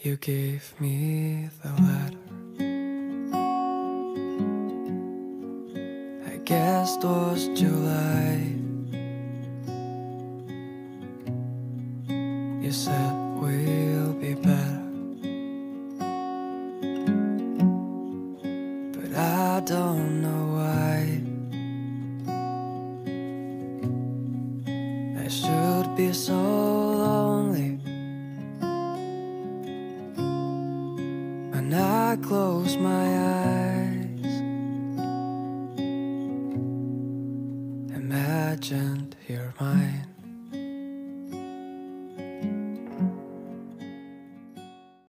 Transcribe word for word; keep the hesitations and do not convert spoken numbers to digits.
You gave me the letter. I guess it was July. You said we'll be better, but I don't know why. I should be so lonely when I close my eyes. Imagined you're mine.